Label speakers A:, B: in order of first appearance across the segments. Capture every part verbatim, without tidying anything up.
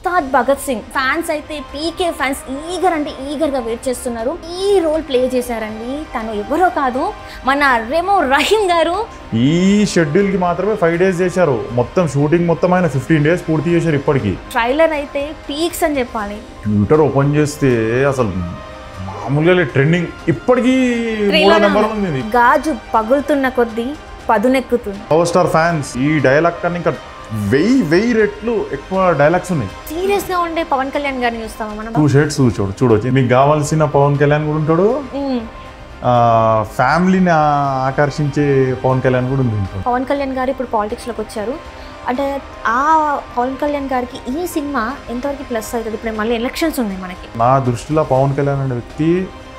A: Ustaad Bhagat Singh fans అయితే పీకే fans eager అంటే ఈగర్గా wait చేస్తున్నారు. ఈ రోల్ ప్లే చేశారండి. తను ఎవరో కాదు, మన రెమో రహీం గారు.
B: ఈ షెడ్యూల్కి మాత్రమే ఫైవ్ డేస్ చేశారు. మొత్తం షూటింగ్ మొత్తం ఆయన ఫిఫ్టీన్ డేస్ పూర్తి చేశారు. ఇప్పటికి
A: ట్రైలర్ అయితే పీక్స్ అని చెప్పాలి.
B: ట్విట్టర్ ఓపెన్ చేస్తే అసలు మామూలుగా ట్రెండింగ్. ఇప్పటికీ ఉంది.
A: గాజు పగులుతున్న కొద్దీ పదునెక్కుతుంది.
B: పవర్ స్టార్ ఫ్యాన్స్ ఈ డైలాగ్ కన్నా ఇంకా వెయ్యి వెయ్యి రెట్లు ఎక్కువ డైలాగ్స్ ఉన్నాయి.
A: సీరియస్ గా ఉండే పవన్ కళ్యాణ్ గారిని చూస్తామా మనం?
B: టూ షేడ్స్ చూడు చూడవచ్చు. మీకు కావాల్సిన పవన్ కళ్యాణ్ కూడా ఉంటాడు, ఫ్యామిలీని ఆకర్షించే పవన్ కళ్యాణ్ కూడా ఉంది.
A: పవన్ కళ్యాణ్ గారు ఇప్పుడు పాలిటిక్స్ లోకి వచ్చారు అంటే ఆ పవన్ కళ్యాణ్ గారికి ఈ సినిమా ఎంతవరకు ప్లస్ అవుతుంది? ఇప్పుడు మళ్ళీ ఎలక్షన్స్ ఉన్నాయి మనకి.
B: నా దృష్టిలో పవన్ కళ్యాణ్ అనే వ్యక్తి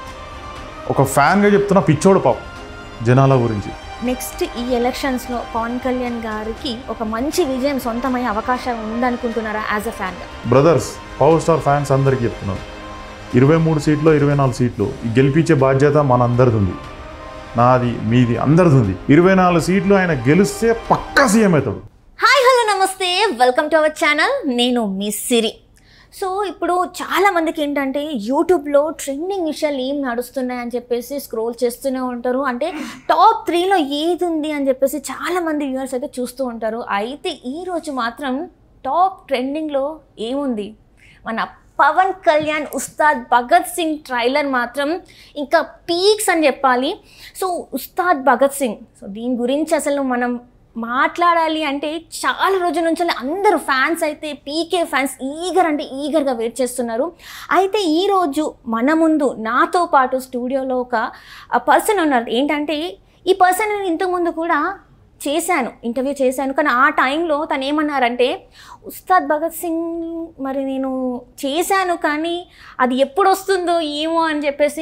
B: ఒక ఫ్యాన్గా చెప్తున్న పిచ్చోడు పాపం జనాల గురించి.
A: నెక్స్ట్ ఈ ఎలక్షన్స్లో పవన్ కళ్యాణ్ గారికి ఒక మంచి విజయం సొంతమయ్యే అవకాశం ఉందనుకుంటున్నారా as a fan?
B: Brothers, power star fans అందరికీ చెప్తున్నారు, ఇరవై మూడు సీట్లు ఇరవై నాలుగు సీట్లు గెలిపించే బాధ్యత మన అందరిది ఉంది. నాది, మీది, అందరిది ఉంది. ఇరవై నాలుగు సీట్లు ఆయన గెలిస్తే పక్కా సీఎం అవుతాడు.
A: హాయ్ హలో నమస్తే, వెల్కమ్ టు అవర్ ఛానల్. నేను మిస్ సిరి. సో ఇప్పుడు చాలామందికి ఏంటంటే యూట్యూబ్లో ట్రెండింగ్ విషయాలు ఏం నడుస్తున్నాయి అని చెప్పేసి స్క్రోల్ చేస్తూనే ఉంటారు. అంటే టాప్ త్రీలో ఏది ఉంది అని చెప్పేసి చాలామంది వ్యూవర్స్ అయితే చూస్తూ ఉంటారు. అయితే ఈరోజు మాత్రం టాప్ ట్రెండింగ్లో ఏముంది? మన పవన్ కళ్యాణ్ ఉస్తాద్ భగత్ సింగ్ ట్రైలర్ మాత్రం ఇంకా పీక్స్ అని చెప్పాలి. సో ఉస్తాద్ భగత్ సింగ్, సో దీని గురించి అసలు మనం మాట్లాడాలి అంటే చాలా రోజుల నుంచి అందరూ ఫ్యాన్స్ అయితే పీకే ఫ్యాన్స్ ఈగర్ అంటే ఈగర్గా వెయిట్ చేస్తున్నారు. అయితే ఈరోజు మన ముందు నాతో పాటు స్టూడియోలో ఒక పర్సన్ ఉన్నారు. ఏంటంటే ఈ పర్సన్ నేను ఇంతకుముందు కూడా చేశాను, ఇంటర్వ్యూ చేశాను. కానీ ఆ టైంలో తను ఏమన్నారంటే, ఉస్తాద్ భగత్ సింగ్ మరి నేను చేశాను కానీ అది ఎప్పుడు వస్తుందో ఏమో అని చెప్పేసి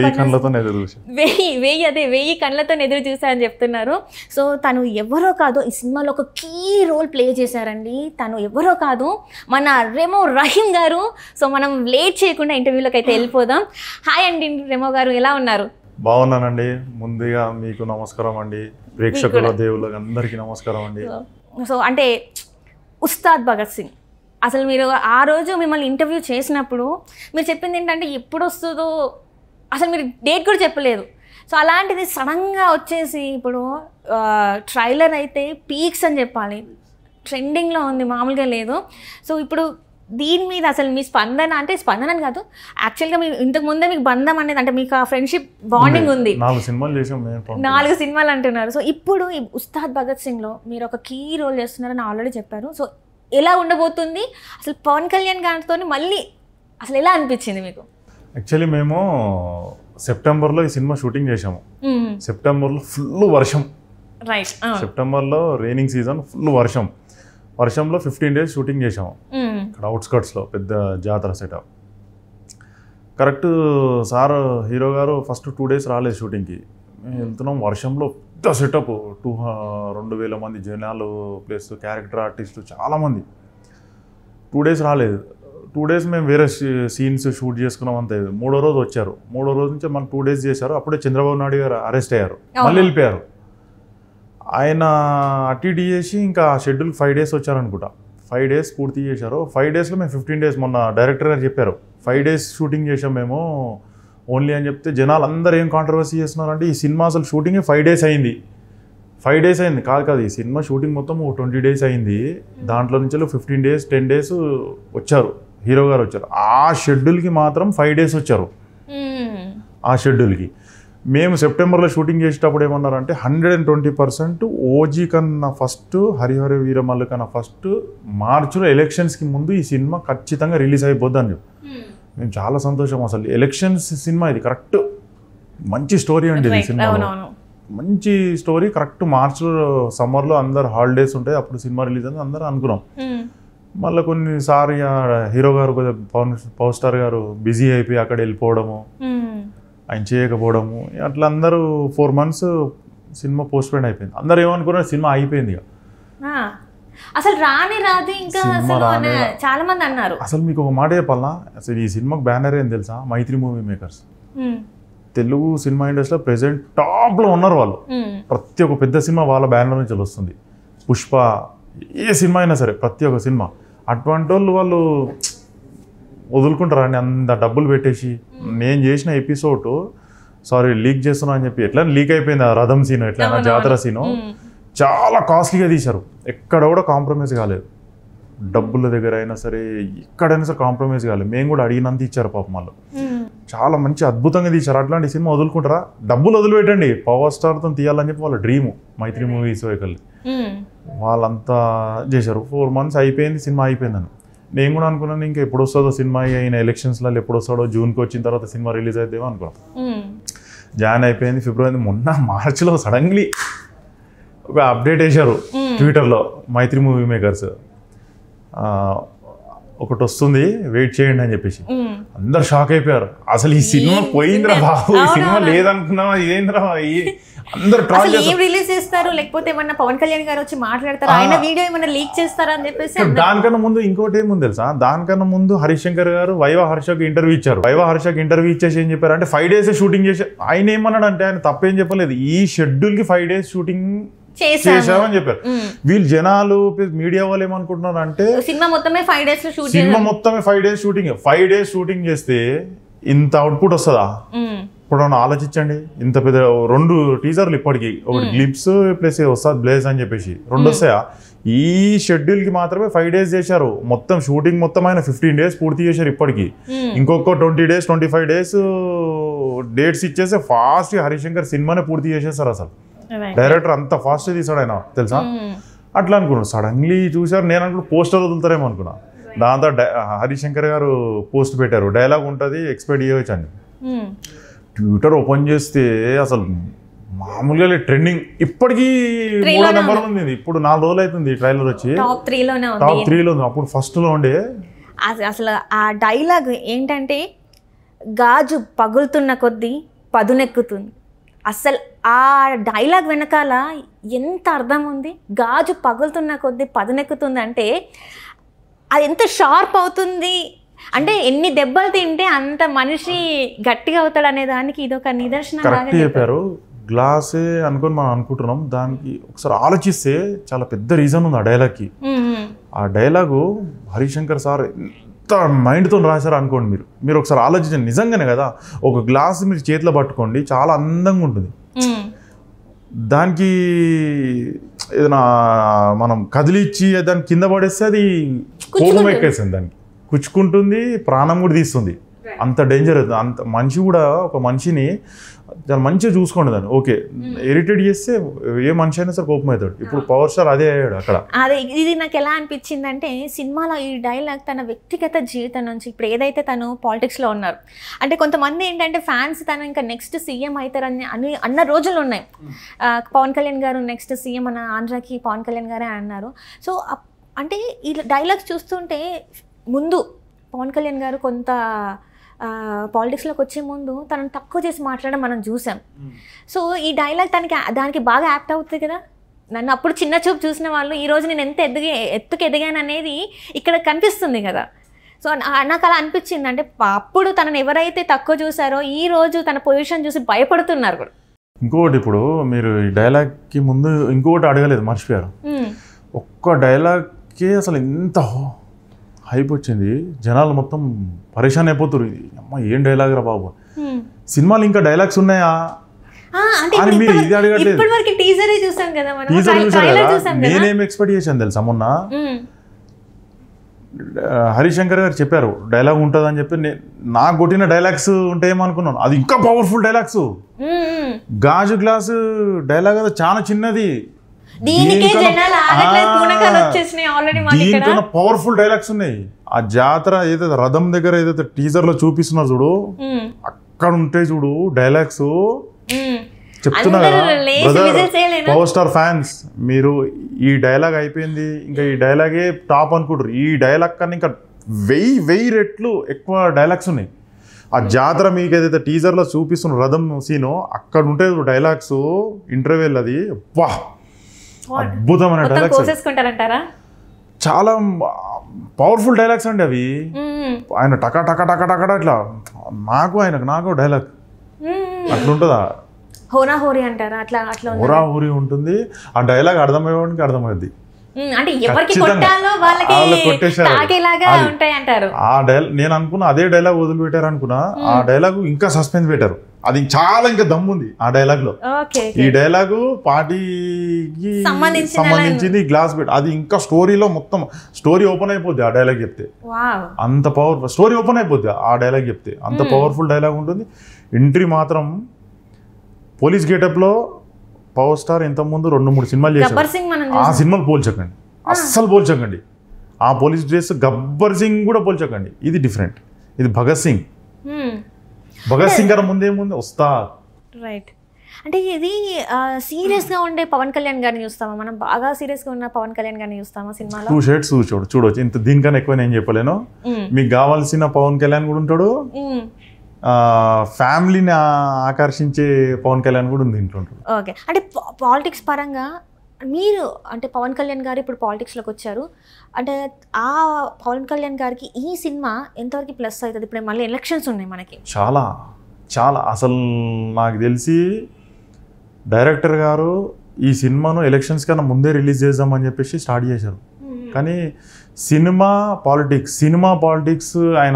A: వెయ్యి వెయ్యి అదే వెయ్యి కళ్ళతో ఎదురు చూశారని చెప్తున్నారు. సో తను ఎవరో కాదు, ఈ సినిమాలో ఒక కీ రోల్ ప్లే చేశారండి. తను ఎవరో కాదు, మన రెమో రహీం గారు. సో మనం లేట్ చేయకుండా ఇంటర్వ్యూలోకి అయితే వెళ్ళిపోదాం. హాయ్ అండి రెమో గారు, ఎలా ఉన్నారు?
B: బాగున్నానండి. ముందుగా మీకు నమస్కారం అండి, ప్రేక్షకుల దేవుళ్ళకి అందరికీ నమస్కారం అండి.
A: సో అంటే ఉస్తాద్ భగత్ సింగ్, అసలు మీరు ఆ రోజు మిమ్మల్ని ఇంటర్వ్యూ చేసినప్పుడు మీరు చెప్పింది ఏంటంటే ఎప్పుడు వస్తుందో అసలు మీరు డేట్ కూడా చెప్పలేదు. సో అలాంటిది సడన్గా వచ్చేసి ఇప్పుడు ట్రైలర్ అయితే పీక్స్ అని చెప్పాలి, ట్రెండింగ్లో ఉంది, మామూలుగా లేదు. సో ఇప్పుడు దీని మీద అసలు మీ స్పందన, అంటే స్పందన కాదు యాక్చువల్గా మీ ఇంతకు ముందే మీకు బంధం అనేది, అంటే మీకు ఆ ఫ్రెండ్షిప్ బాండింగ్ ఉంది.
B: నాలుగు సినిమాలు చేసాం,
A: నాలుగు సినిమాలు అంటున్నారు. సో ఇప్పుడు ఈ ఉస్తాద్ భగత్ సింగ్లో మీరు ఒక కీ రోల్ చేస్తున్నారని ఆల్రెడీ చెప్పారు. సో ఎలా ఉండబోతుంది అసలు పవన్ కళ్యాణ్ గారితో మళ్ళీ అసలు ఎలా అనిపించింది మీకు?
B: యాక్చువల్లీ మేము సెప్టెంబర్లో ఈ సినిమా షూటింగ్ చేసాము. సెప్టెంబర్లో ఫుల్ వర్షం,
A: రైట్,
B: సెప్టెంబర్లో రైనింగ్ సీజన్, ఫుల్ వర్షం. వర్షంలో ఫిఫ్టీన్ డేస్ షూటింగ్ చేసాము ఇక్కడ అవుట్స్కట్స్లో, పెద్ద జాతర సెటప్. కరెక్ట్ సార్ హీరో గారు ఫస్ట్ టూ డేస్ రాలేదు షూటింగ్కి. మేము వెళ్తున్నాం వర్షంలో, పెద్ద సెటప్, టూ రెండు వేల మంది జనాలు ప్లస్ క్యారెక్టర్ ఆర్టిస్టులు చాలామంది. టూ డేస్ రాలేదు. టూ డేస్ మేము వేరే సీన్స్ షూట్ చేసుకున్నాం అంతే. మూడో రోజు వచ్చారు. మూడో రోజు నుంచి మనం టూ డేస్ చేశారు. అప్పుడే చంద్రబాబు నాయుడు గారు అరెస్ట్ అయ్యారు, మళ్ళీ వెళ్ళిపోయారు. ఆయన అటు ఇటు చేసి ఇంకా షెడ్యూల్ ఫైవ్ డేస్ వచ్చారనుకుంటా. ఫైవ్ డేస్ పూర్తి చేశారు. ఫైవ్ డేస్లో మేము ఫిఫ్టీన్ డేస్, మొన్న డైరెక్టర్ గారు చెప్పారు ఫైవ్ డేస్ షూటింగ్ చేసాం మేము ఓన్లీ అని చెప్తే, జనాలు అందరూ ఏం కాంట్రవర్సీ చేస్తున్నారంటే ఈ సినిమా అసలు షూటింగ్ ఫైవ్ డేస్ అయింది. ఫైవ్ డేస్ అయింది కాదు కాదు ఈ సినిమా షూటింగ్ మొత్తం ట్వంటీ డేస్ అయింది. దాంట్లో నుంచి ఫిఫ్టీన్ డేస్ టెన్ డేస్ వచ్చారు, హీరో గారు వచ్చారు. ఆ షెడ్యూల్కి మాత్రం ఫైవ్ డేస్ వచ్చారు. ఆ షెడ్యూల్కి మేము సెప్టెంబర్లో షూటింగ్ చేసేటప్పుడు ఏమన్నారంటే hundred and twenty percent OG కన్నా ఫస్ట్, హరిహర వీరమల్లు కన్నా ఫస్ట్ మార్చిలో ఎలక్షన్స్కి ముందు ఈ సినిమా ఖచ్చితంగా రిలీజ్ అయిపోద్ది అని చెప్పి. మేము చాలా సంతోషం. అసలు ఎలక్షన్స్ సినిమా ఇది కరెక్ట్ మంచి స్టోరీ అండి. ఇది సినిమా మంచి స్టోరీ. కరెక్ట్ మార్చిలో సమ్మర్లో అందరు హాలిడేస్ ఉంటాయి, అప్పుడు సినిమా రిలీజ్ అని అందరూ అనుకున్నాం. మళ్ళీ కొన్నిసారి హీరో గారు పవన్ పవర్ స్టార్ గారు బిజీ అయిపోయి అక్కడ వెళ్ళిపోవడము, ఆయన చేయకపోవడము, అట్లా అందరూ ఫోర్ మంత్స్ సినిమా పోస్ట్ పోన్ అయిపోయింది. అందరూ ఏమనుకున్నారు సినిమా అయిపోయింది
A: అసలు రాని రాదు ఇంకా చాలా మంది అన్నారు.
B: అసలు మీకు ఒక మాట చెప్పాలనా, అసలు ఈ సినిమాకి బ్యానర్ ఏం తెలుసా? Mythri movie makers. తెలుగు సినిమా ఇండస్ట్రీలో ప్రెసెంట్ టాప్లో ఉన్నారు వాళ్ళు. ప్రతి ఒక్క పెద్ద సినిమా వాళ్ళ బ్యానర్ నుంచి వస్తుంది. పుష్ప, ఏ సినిమా అయినా సరే ప్రతి ఒక్క సినిమా అటువంటి వాళ్ళు వాళ్ళు వదులుకుంటారా అండి అంత డబ్బులు పెట్టేసి. నేను చేసిన ఎపిసోడ్ సారీ లీక్ చేస్తున్నా అని చెప్పి ఎట్లా లీక్ అయిపోయింది ఆ రథం సీను, ఎట్లా జాతర సీను చాలా కాస్ట్లీగా తీశారు. ఎక్కడ కూడా కాంప్రమైజ్ కాలేదు, డబ్బుల దగ్గర అయినా సరే ఎక్కడైనా సరే కాంప్రమైజ్ కాలేదు. మేము కూడా అడిగినంత ఇచ్చారు పాపం వాళ్ళు, చాలా మంచి అద్భుతంగా తీశారు. అట్లాంటి సినిమా వదులుకుంటారా? డబ్బులు వదిలిపెట్టండి, పవర్ స్టార్తో తీయాలని చెప్పి వాళ్ళ డ్రీమ్ మైత్రి మూవీస్ వైకల్ని వాళ్ళంతా చేశారు. ఫోర్ మంత్స్ అయిపోయింది, సినిమా అయిపోయిందని. నేను కూడా అనుకున్నాను ఇంకా ఎప్పుడు వస్తుందో సినిమా, అయిన ఎలక్షన్స్లలో ఎప్పుడు వస్తాడో, జూన్కి వచ్చిన తర్వాత సినిమా రిలీజ్ అవుతామో అనుకున్నాం. జాన్ అయిపోయింది, ఫిబ్రవరి, మొన్న మార్చిలో సడన్లీ ఒక అప్డేట్ వేశారు ట్విట్టర్లో మైత్రి మూవీ మేకర్స్, ఒకటి వస్తుంది వెయిట్ చేయండి అని చెప్పేసి. అందరు షాక్ అయిపోయారు, అసలు ఈ సినిమా పోయిందిరా బాబు, ఈ సినిమా లేదనుకున్నావా, ఏంద్రా అందరు ట్రాల్ చేస్తారు,
A: రిలీజ్ చేస్తారు లేకపోతే ఏమన్నా పవన్ కళ్యాణ్ గారు వచ్చి మాట్లాడతారు, ఆయన వీడియో ఏమన్నా లీక్ చేస్తారా అని చెప్పేసి.
B: దానికన్నా ముందు ఇంకోటి ఏముంది తెలుసా, దానికన్నా ముందు హరీష్ శంకర్ గారు వైవా హర్షకి ఇంటర్వ్యూ ఇచ్చారు. వైవా హర్షకి ఇంటర్వ్యూ ఇచ్చేసి ఏం చెప్పారు అంటే ఫైవ్ డేస్ షూటింగ్ చేసి, ఆయన ఏమన్నాడు అంటే ఆయన తప్పేం చెప్పలేదు, ఈ షెడ్యూల్ కి ఫైవ్ డేస్ షూటింగ్ చేసామని చెప్పారు. వీళ్ళు జనాలు మీడియా వాళ్ళు ఏమనుకుంటున్నారు అంటే
A: సినిమా మొత్తమే ఫైవ్ డేస్ షూటింగ్,
B: సినిమా మొత్తమే five days shooting five days shooting చేస్తే ఇంత అవుట్పుట్ వస్తుందా? ఇప్పుడు ఆలోచించండి, ఇంత పెద్ద రెండు టీజర్లు ఇప్పటికి, ఒకటి గ్లిప్స్ ప్లస్ వస్తుంది బ్లేజ్ అని చెప్పేసి రెండు వస్తాయా? ఈ షెడ్యూల్ కి మాత్రమే ఫైవ్ డేస్ చేశారు. మొత్తం షూటింగ్ మొత్తం ఆయన ఫిఫ్టీన్ డేస్ పూర్తి చేశారు ఇప్పటికి. ఇంకొక twenty days twenty five days dates ఇచ్చేస్తే ఫాస్ట్ హరీష్ శంకర్ సినిమానే పూర్తి చేసేస్తారు. అసలు డైరెక్టర్ అంత ఫాస్ట్ తీసాడు ఆయన, తెలుసా? అట్లా అనుకున్నాను. సడన్లీ చూసారు, నేను అనుకున్నా పోస్టర్ వదులుతారేమో అనుకున్నా. దాంతో హరీష్ శంకర్ గారు పోస్ట్ పెట్టారు, డైలాగ్ ఉంటుంది ఎక్స్పెక్ట్ చేయవచ్చు అని. ట్విట్టర్ ఓపెన్ చేస్తే అసలు మామూలుగా ట్రెండింగ్, ఇప్పటికీ మూడో నెంబర్ ఉంది. ఇప్పుడు నాలుగు రోజులు అవుతుంది ట్రైలర్ వచ్చి, టాప్ త్రీలో ఉంది. అప్పుడు ఫస్ట్ లో ఉండే
A: అసలు ఆ డైలాగ్ ఏంటంటే, గాజు పగులుతున్న కొద్దీ పదునెక్కుతుంది. అసలు ఆ డైలాగ్ వెనకాల ఎంత అర్థం ఉంది. గాజు పగులుతున్న కొద్దీ పదునెక్కుతుంది అంటే అది ఎంత షార్ప్ అవుతుంది అంటే, ఎన్ని దెబ్బలు తింటే అంత మనిషి గట్టిగా అవుతాడు అనే దానికి ఇదొక నిదర్శనం.
B: కరెక్ట్ చెప్పారు. గ్లాసే అనుకుని మనం అనుకుంటున్నాం, దానికి ఒకసారి ఆలోచిస్తే చాలా పెద్ద రీజన్ ఉంది ఆ డైలాగ్కి. ఆ డైలాగు హరీష్ శంకర్ సార్ ఎంత మైండ్తో రాశారు అనుకోండి. మీరు మీరు ఒకసారి ఆలోచించండి, నిజంగానే కదా. ఒక గ్లాస్ మీరు చేతిలో పట్టుకోండి, చాలా అందంగా ఉంటుంది. దానికి ఏదైనా మనం కదిలిచ్చి దాన్ని కింద పడేస్తే అది కోపం ఎక్కేస్తుంది, దానికి కుచ్చుకుంటుంది, ప్రాణం కూడా తీస్తుంది. అంత డేంజర్ అవుతుంది. అంత మనిషి కూడా, ఒక మనిషిని దాన్ని మంచిగా చూసుకోండి. దాన్ని ఓకే ఇరిటేట్ చేస్తే ఏ మనిషి అయినా సరే కోపం అవుతాడు. ఇప్పుడు పవర్ స్టార్ అదే అయ్యాడు అక్కడ.
A: అదే ఇది నాకు ఎలా అనిపించింది అంటే, సినిమాలో ఈ డైలాగ్ తన వ్యక్తిగత జీవితం నుంచి, ఇప్పుడు ఏదైతే తను పాలిటిక్స్లో ఉన్నారు అంటే, కొంతమంది ఏంటంటే ఫ్యాన్స్ తను ఇంకా నెక్స్ట్ సీఎం అవుతారని అని అన్న రోజులు ఉన్నాయి. పవన్ కళ్యాణ్ గారు నెక్స్ట్ సీఎం అన్న, ఆంధ్రాకి పవన్ కళ్యాణ్ గారే అన్నారు. సో అంటే ఈ డైలాగ్స్ చూస్తుంటే, ముందు పవన్ కళ్యాణ్ గారు కొంత పాలిటిక్స్లోకి వచ్చే ముందు తనను తక్కువ చేసి మాట్లాడడం మనం చూసాం. సో ఈ డైలాగ్ తనకి దానికి బాగా యాప్ట్ అవుతుంది కదా. నన్ను అప్పుడు చిన్న చూపు చూసిన వాళ్ళు ఈరోజు నేను ఎంత ఎదిగే ఎత్తుకు ఎదిగాను అనేది ఇక్కడ కనిపిస్తుంది కదా. సో నాకు అలా అనిపించింది. అంటే అప్పుడు తనను ఎవరైతే తక్కువ చూసారో ఈ రోజు తన పొజిషన్ చూసి భయపడుతున్నారు కూడా.
B: ఇంకోటి, ఇప్పుడు మీరు ఈ డైలాగ్కి ముందు ఇంకొకటి అడగలేదు, మర్చిపోయారు. ఒక్క డైలాగ్కి అసలు ఎంత హైప్ వచ్చింది, జనాలు మొత్తం పరేషాన్ అయిపోతారు. అమ్మ ఏం డైలాగ్ రా బాబు, సినిమాలు ఇంకా డైలాగ్స్ ఉన్నాయా అని మీరు ఇది అడగట్లేదు. నేనేం ఎక్స్పెక్ట్ చేశాను తెలుసా, మొన్న హరీష్ శంకర్ గారు చెప్పారు డైలాగ్ ఉంటుంది అని చెప్పి, నాకు కొట్టిన డైలాగ్స్ ఉంటాయేమనుకున్నాను. అది ఇంకా పవర్ఫుల్ డైలాగ్స్. గాజు గ్లాసు డైలాగ్ అది చాలా చిన్నది, దీంట్లో పవర్ఫుల్ డైలాగ్స్ ఉన్నాయి. ఆ జాతర ఏదైతే రథం దగ్గర ఏదైతే టీజర్ లో చూపిస్తున్నారు చూడు, అక్కడ ఉంటాయి చూడు డైలాగ్స్. చెప్తున్నా కదా పవర్ స్టార్ ఫ్యాన్స్, మీరు ఈ డైలాగ్ అయిపోయింది, ఇంకా ఈ డైలాగే టాప్ అనుకుంటారు. ఈ డైలాగ్ కన్నా ఇంకా వెయ్యి వెయ్యి రెట్లు ఎక్కువ డైలాగ్స్ ఉన్నాయి. ఆ జాతర మీకు ఏదైతే టీజర్ లో చూపిస్తున్న రథం సీను, అక్కడ ఉంటాయి డైలాగ్స్. ఇంటర్వెల్ అది వా అద్భుతమైన డైలాగ్స్, చాలా పవర్ఫుల్ డైలాగ్స్ అండి అవి. ఆయన టకా టకా టకా టకా ఇట్లా, నాకు ఆయనకు నాకు డైలాగ్ అట్లుంటుందా,
A: హోరా హోరీ అంటారా, అట్లా అట్లా
B: హోరా హోరీ ఉంటుంది. ఆ డైలాగ్ అర్థమయ్యేవాడికి అర్థమైంది.
A: అంటే ఎవరికి కొట్టాలో వాళ్ళకి తాకేలాగా ఉంటాయి అంటారు.
B: ఆ డైలాగ్ నేను అనుకున్నా అదే డైలాగ్ వదిలిపెట్టారు అనుకున్నా, ఆ డైలాగ్ ఇంకా సస్పెన్స్ పెట్టారు. అది చాలా ఇంకా దమ్ముంది ఆ డైలాగ్ లో. ఈ డైలాగు పార్టీకి సంబంధించింది గ్లాస్ పెట్టి అది ఇంకా స్టోరీలో మొత్తం స్టోరీ ఓపెన్ అయిపోద్ది ఆ డైలాగ్ చెప్తే. అంత పవర్ఫుల్ స్టోరీ ఓపెన్ అయిపోద్ది ఆ డైలాగ్ చెప్తే, అంత పవర్ఫుల్ డైలాగ్ ఉంటుంది. ఎంట్రీ మాత్రం పోలీస్ గెటప్ లో పవర్ స్టార్ ఇంత ముందు రెండు మూడు సినిమాలు చేశారు, ఆ సినిమాలు పోల్చకండి, అస్సలు పోల్చకండి. ఆ పోలీస్ డ్రెస్ గబ్బర్ సింగ్ కూడా పోల్చకండి. ఇది డిఫరెంట్, ఇది భగత్ సింగ్. భగత్ సింగ్ గారు ముందేముంది వస్తా
A: రైట్. అంటే ఇది సీరియస్ గా ఉండే పవన్ కళ్యాణ్ గారిని చూస్తామా మనం? బాగా సీరియస్ గా ఉన్న పవన్ కళ్యాణ్ గారిని చూస్తామా సినిమాలో?
B: టూ షేడ్స్ చూడు చూడవచ్చు. ఇంత దీనికన్నా ఎక్కువ నేను చెప్పలేను. మీకు కావాల్సిన పవన్ కళ్యాణ్ కూడా ఉంటాడు, ఫ్యామిలీని ఆకర్షించే పవన్ కళ్యాణ్ కూడా ఉంది ఇంట్లో.
A: ఓకే. అంటే పాలిటిక్స్ పరంగా మీరు అంటే పవన్ కళ్యాణ్ గారు ఇప్పుడు పాలిటిక్స్లోకి వచ్చారు అంటే ఆ పవన్ కళ్యాణ్ గారికి ఈ సినిమా ఎంతవరకు ప్లస్ అవుతుంది? ఇప్పుడు మళ్ళీ ఎలక్షన్స్ ఉన్నాయి మనకి.
B: చాలా చాలా అసలు నాకు తెలిసి డైరెక్టర్ గారు ఈ సినిమాను ఎలక్షన్స్ కన్నా ముందే రిలీజ్ చేద్దామని చెప్పేసి స్టార్ట్ చేశారు. కానీ సినిమా పాలిటిక్స్ సినిమా పాలిటిక్స్ ఆయన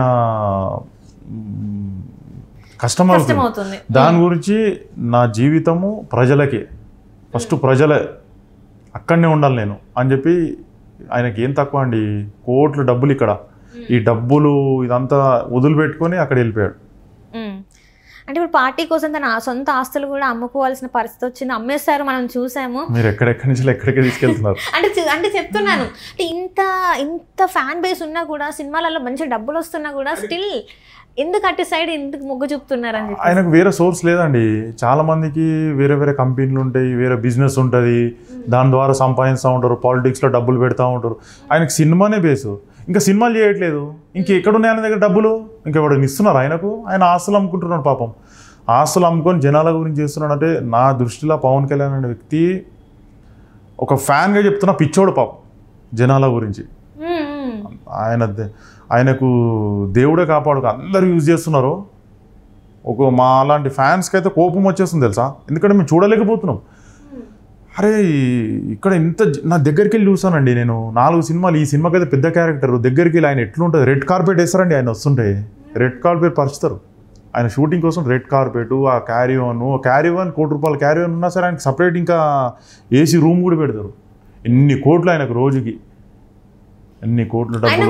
B: కష్టమవుతుంది. దాని గురించి నా జీవితము ప్రజలకే, ఫస్ట్ ప్రజలే అక్కడనే ఉండాలి నేను అని చెప్పి ఆయనకి ఏం తక్కువ అండి, కోట్లు డబ్బులు ఇక్కడ, ఈ డబ్బులు ఇదంతా వదిలిపెట్టుకొని అక్కడ వెళ్ళిపోయాడు.
A: అంటే ఇప్పుడు పార్టీ కోసం తన సొంత ఆస్తులు కూడా అమ్ముకోవాల్సిన పరిస్థితి వచ్చింది, అమ్మేస్తారు, మనం చూసాము.
B: మీరు ఎక్కడెక్కడి నుంచి ఎక్కడికి తీసుకెళ్తున్నారు
A: అంటే అంటే చెప్తున్నాను, అంటే ఇంత ఇంత ఫ్యాన్ బేస్ ఉన్నా కూడా సినిమాలలో మంచి డబ్బులు వస్తున్నా కూడా స్టిల్ ఎందుకు అటు సైడ్ ఎందుకు మొగ్గు చూపుతున్నారని చెప్పి.
B: ఆయనకు వేరే సోర్స్ లేదండి. చాలా మందికి వేరే వేరే కంపెనీలు ఉంటాయి, వేరే బిజినెస్ ఉంటుంది, దాని ద్వారా సంపాదిస్తూ ఉంటారు, పాలిటిక్స్లో డబ్బులు పెడతా ఉంటారు. ఆయనకు సినిమానే బేసు, ఇంకా సినిమాలు చేయట్లేదు, ఇంకెక్కడున్నాయి ఆయన దగ్గర డబ్బులు, ఇంకెవరు ఇస్తున్నారు ఆయనకు? ఆయన ఆస్తులు అమ్ముకుంటున్నాడు పాపం. ఆస్తులు అమ్ముకొని జనాల గురించి చేస్తున్నాడు. అంటే నా దృష్టిలో పవన్ కళ్యాణ్ అనే వ్యక్తి ఒక ఫ్యాన్గా చెప్తున్నా పిచ్చోడు పాపం జనాల గురించి. ఆయన ఆయనకు దేవుడే కాపాడు, అందరూ యూజ్ చేస్తున్నారు. ఒక మా అలాంటి ఫ్యాన్స్కి అయితే కోపం వచ్చేస్తుంది తెలుసా, ఎందుకంటే మేము చూడలేకపోతున్నాం. అరే ఇక్కడ ఇంత నా దగ్గరికి వెళ్ళి చూసానండి నేను నాలుగు సినిమాలు, ఈ సినిమాకి అయితే పెద్ద క్యారెక్టర్, దగ్గరికి వెళ్ళి ఆయన ఎట్లుంటుంది, రెడ్ కార్పెట్ వేస్తారండి ఆయన వస్తుంటే, రెడ్ కార్పెట్ పరుచుతారు ఆయన షూటింగ్ కోసం. రెడ్ కార్పెట్, ఆ క్యారీ ఆన్ క్యారీ ఆన్ కోటి రూపాయలు క్యారీ ఆన్ ఉన్నా సరే ఆయనకి సపరేట్ ఇంకా ఏసీ రూమ్ కూడా పెడతారు. ఎన్ని కోట్లు ఆయనకు రోజుకి, ఎన్ని కోట్లు డబ్బులు.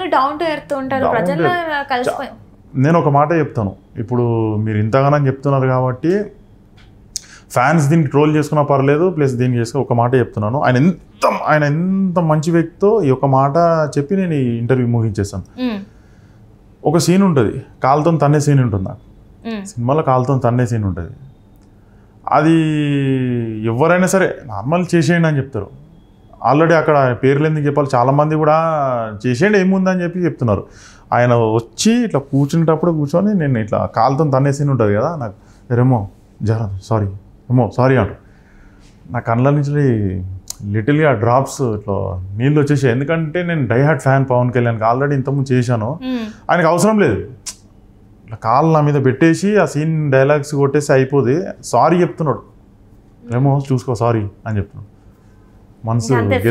B: నేను ఒక మాట చెప్తాను, ఇప్పుడు మీరు ఇంతగానని చెప్తున్నారు కాబట్టి ఫ్యాన్స్ దీనికి ట్రోల్ చేసుకున్నా పర్లేదు, ప్లస్ దీనికి చేసుకుని ఒక మాట చెప్తున్నాను. ఆయన ఎంత ఆయన ఎంత మంచి వ్యక్తితో ఈ ఒక మాట చెప్పి నేను ఈ ఇంటర్వ్యూ ముగించేస్తాను. ఒక సీన్ ఉంటుంది, కాలుతో తన్నే సీన్ ఉంటుంది నాకు సినిమాలో, కాలుతో తన్నే సీన్ ఉంటుంది. అది ఎవరైనా సరే నార్మల్ చేసేయండి అని చెప్తారు. ఆల్రెడీ అక్కడ పేర్లు ఎందుకు చెప్పాలి, చాలామంది కూడా చేసేయండి ఏముందని చెప్పి చెప్తున్నారు. ఆయన వచ్చి ఇట్లా కూర్చునేటప్పుడు కూర్చొని నేను ఇట్లా కాలుతో తన్నే సీన్ ఉంటుంది కదా, నాకు రెమో జరా సారీ ఏమో సారీ అంటు, నా కళ్ళ నుంచి లిటిల్గా డ్రాప్స్ ఇట్లా నీళ్ళు వచ్చేసాయి. ఎందుకంటే నేను డై హార్ట్ ఫ్యాన్ పవన్ కళ్యాణ్కి, ఆల్రెడీ ఇంతకుముందు చేశాను. ఆయనకు అవసరం లేదు, ఇట్లా కాళ్ళు నా మీద పెట్టేసి ఆ సీన్ డైలాగ్స్ కొట్టేసి అయిపోతే సారీ చెప్తున్నాడు, ఏమో చూసుకో సారీ అని చెప్తున్నాడు. మనసు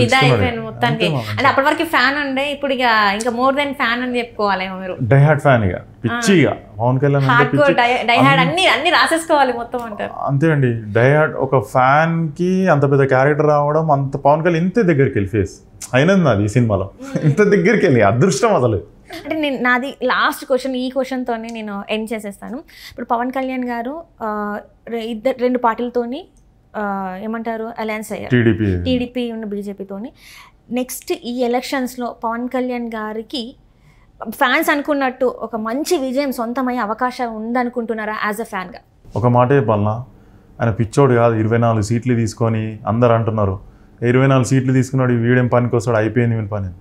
A: అప్పటి వరకు ఫ్యాన్ ఉండే, ఇప్పుడు ఇక ఇంకా మోర్ దెన్ ఫ్యాన్ అని చెప్పుకోవాలి. మీరు
B: డై హార్ట్ ఫ్యాన్, ఇక పిచ్చి, ఇక పవన్ కళ్యాణ్
A: అన్ని అన్ని రాసేసుకోవాలి మొత్తం అంటారు.
B: అంతే అండి, డై హార్ట్ ఒక ఫ్యాన్ కి అంత పెద్ద క్యారెక్టర్ రావడం, అంత పవన్ కళ్యాణ్ ఇంతే దగ్గరికి వెళ్ళి ఫేస్ అయినది నాది ఈ సినిమాలో, ఇంత దగ్గరికి వెళ్ళి అదృష్టం అసలు.
A: అంటే నేను నాది లాస్ట్ క్వశ్చన్, ఈ క్వశ్చన్తోనే నేను ఎండ్ చేసేస్తాను. ఇప్పుడు పవన్ కళ్యాణ్ గారు ఇద్దరు రెండు పార్టీలతోని ఏమంటారు అలయన్స్ అయ్యారు,
B: టీడీపీ
A: టీడీపీ ఉన్న బీజేపీతోని. నెక్స్ట్ ఈ ఎలక్షన్స్లో పవన్ కళ్యాణ్ గారికి ఫ్యాన్స్ అనుకున్నట్టు ఒక మంచి విజయం సొంతమయ్యే అవకాశం ఉందనుకుంటున్నారా యాజ్ అ ఫ్యాన్గా?
B: ఒక మాట చెప్పాలన్నా, ఆయన పిచ్చోడు కాదు. ఇరవై నాలుగు సీట్లు తీసుకొని అందరు అంటున్నారు ఇరవై నాలుగు సీట్లు తీసుకున్నాడు, వీడేం పనికి వస్తాడు, అయిపోయింది వీని పని.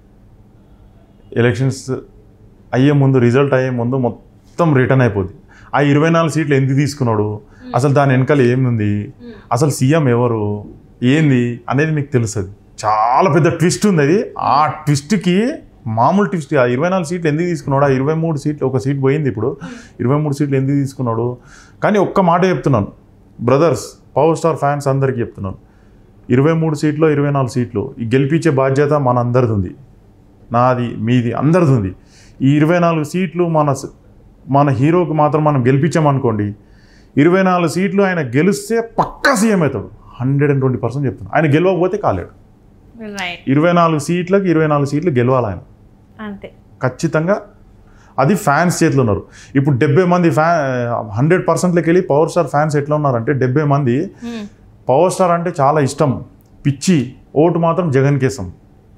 B: ఎలక్షన్స్ అయ్యే ముందు, రిజల్ట్ అయ్యే ముందు మొత్తం రిటర్న్ అయిపోద్ది. ఆ ఇరవై నాలుగు సీట్లు ఎందుకు తీసుకున్నాడు, అసలు దాని వెనకాల ఏముంది, అసలు సీఎం ఎవరు ఏంది అనేది మీకు తెలుస్తుంది. చాలా పెద్ద ట్విస్ట్ ఉంది అది. ఆ ట్విస్ట్కి మామూలు ట్విస్ట్, ఆ ఇరవై నాలుగు సీట్లు ఎందుకు తీసుకున్నాడు, ఆ ఇరవై మూడు సీట్లు ఒక సీట్ పోయింది, ఇప్పుడు ఇరవై మూడు సీట్లు ఎందుకు తీసుకున్నాడు. కానీ ఒక్క మాట చెప్తున్నాను బ్రదర్స్, పవర్ స్టార్ ఫ్యాన్స్ అందరికీ చెప్తున్నాను, ఇరవై మూడు సీట్లు ఇరవై నాలుగు సీట్లు ఈ గెలిపించే బాధ్యత మన అందరిది ఉంది, నాది మీది అందరిది ఉంది. ఈ ఇరవై నాలుగు సీట్లు మన మన హీరోకి మాత్రం మనం గెలిపించామనుకోండి, ఇరవై నాలుగు సీట్లు ఆయన గెలిస్తే పక్కా సీఎం అవుతాడు, హండ్రెడ్ అండ్ ట్వంటీ పర్సెంట్ చెప్తాను. ఆయన గెలవకపోతే కాలేడు. ఇరవై నాలుగు సీట్లకు ఇరవై నాలుగు సీట్లు గెలవాలి ఆయన
A: అంతే
B: ఖచ్చితంగా. అది ఫ్యాన్స్ చేతిలో ఉన్నారు. ఇప్పుడు డెబ్బై మంది ఫ్యా హండ్రెడ్ పర్సెంట్లోకి వెళ్ళి పవర్ స్టార్ ఫ్యాన్స్ ఎట్లా ఉన్నారంటే, డెబ్బై మంది పవర్ స్టార్ అంటే చాలా ఇష్టం, పిచ్చి, ఓటు మాత్రం జగన్కి వేస్తాం,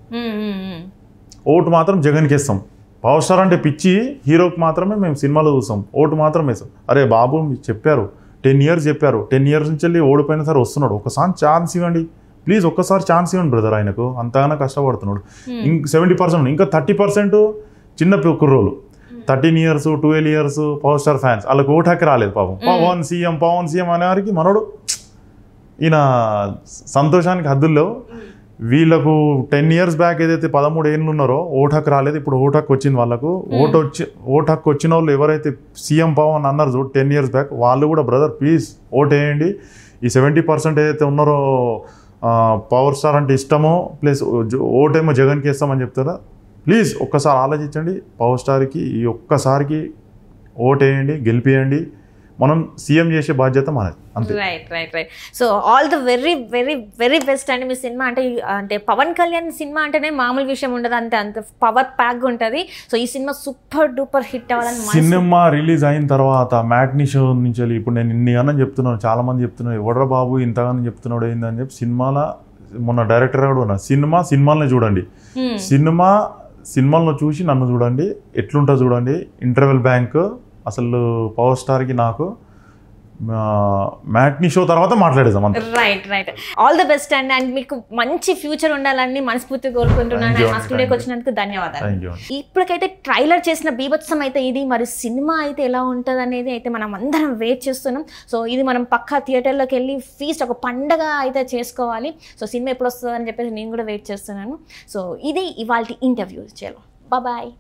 B: ఓటు మాత్రం జగన్కి వేస్తాం. పవర్ స్టార్ అంటే పిచ్చి, హీరోకి మాత్రమే మేము సినిమాలో చూస్తాం, ఓటు మాత్రం వేస్తాం. అరే బాబు మీరు చెప్పారు, టెన్ ఇయర్స్ చెప్పారు, టెన్ ఇయర్స్ నుంచి వెళ్ళి ఓడిపోయిన సరే వస్తున్నాడు, ఒకసారి ఛాన్స్ ఇవ్వండి ప్లీజ్, ఒక్కసారి ఛాన్స్ ఇవ్వండి బ్రదర్, ఆయనకు అంతగానో కష్టపడుతున్నాడు. ఇంక సెవెంటీ పర్సెంట్ ఇంకా థర్టీ పర్సెంట్ చిన్న కుర్రోలు, thirteen years twelve years power star fans, వాళ్ళకి ఓటు హక్కు రాలేదు పాపం. పవన్ సీఎం పవన్ సీఎం అనేవారికి మనోడు ఈయన సంతోషానికి హద్దుల్లో. వీళ్ళకు టెన్ ఇయర్స్ బ్యాక్ ఏదైతే పదమూడు ఏళ్ళు ఉన్నారో ఓటు హక్కు రాలేదు, ఇప్పుడు ఓటు హక్కు వచ్చింది వాళ్ళకు. ఓటు వచ్చి ఓటు హక్కు వచ్చిన వాళ్ళు ఎవరైతే సీఎం పవన్ అన్నారు చూడు టెన్ ఇయర్స్ బ్యాక్, వాళ్ళు కూడా బ్రదర్ ప్లీజ్ ఓటు వేయండి. ఈ సెవెంటీ పర్సెంట్ ఏదైతే ఉన్నారో పవర్ స్టార్ అంటే ఇష్టమో ప్లస్ ఓటేమో జగన్కి వేస్తామని చెప్తారా, ప్లీజ్ ఒక్కసారి ఆలోచించండి. పవర్ స్టార్కి ఈ ఒక్కసారికి ఓటేయండి, గెలిపియండి. మనం సీఎం చేసే బాధ్యత మనది అంతే.
A: Right right right so all the very very very best అండి. మీ సినిమా అంటే అంటే పవన్ కళ్యాణ్ సినిమా అంటేనే మామూలు విషయం ఉండదు, అంతే అంత పవర్ ప్యాక్ ఉంటుంది. సో ఈ సినిమా సూపర్ డూపర్ హిట్ అవ్వాలని.
B: సినిమా రిలీజ్ అయిన తర్వాత మ్యాట్నీ షో నుంచి ఇప్పుడు నేను ఇన్ని అన్న చెప్తున్నాను, చాలా మంది చెప్తున్నాను ఎవడ్రా బాబు ఇంతగానో చెప్తున్నాడు ఏందని చెప్పి. సినిమాలో మొన్న డైరెక్టర్ కూడా ఉన్నా, సినిమా సినిమాలనే చూడండి, సినిమా సినిమాలను చూసి నన్ను చూడండి, ఎట్లుంటో చూడండి. ఇంటర్వెల్ బ్యాంక్ అసలు పవర్ స్టార్కి నాకు మ్యాట్నీ షో తర్వాత మాట్లాడేదాం అంతే.
A: Right right all the best అండి, అండ్ మీకు మంచి ఫ్యూచర్ ఉండాలని మనస్ఫూర్తిగా కోరుకుంటున్నాను. మా స్టూడియోకి వచ్చినందుకు ధన్యవాదాలు. ఇప్పటికైతే ట్రైలర్ చేసిన బీభత్సం అయితే ఇది, మరి సినిమా అయితే ఎలా ఉంటుంది అనేది అయితే మనం అందరం వెయిట్ చేస్తున్నాం. సో ఇది మనం పక్కా థియేటర్లోకి వెళ్ళి ఫీస్ట్ ఒక పండగ అయితే చేసుకోవాలి. సో సినిమా ఎప్పుడు వస్తుంది అని చెప్పేసి నేను కూడా వెయిట్ చేస్తున్నాను. సో ఇది ఇవాళ ఇంటర్వ్యూ. చలో బాయ్.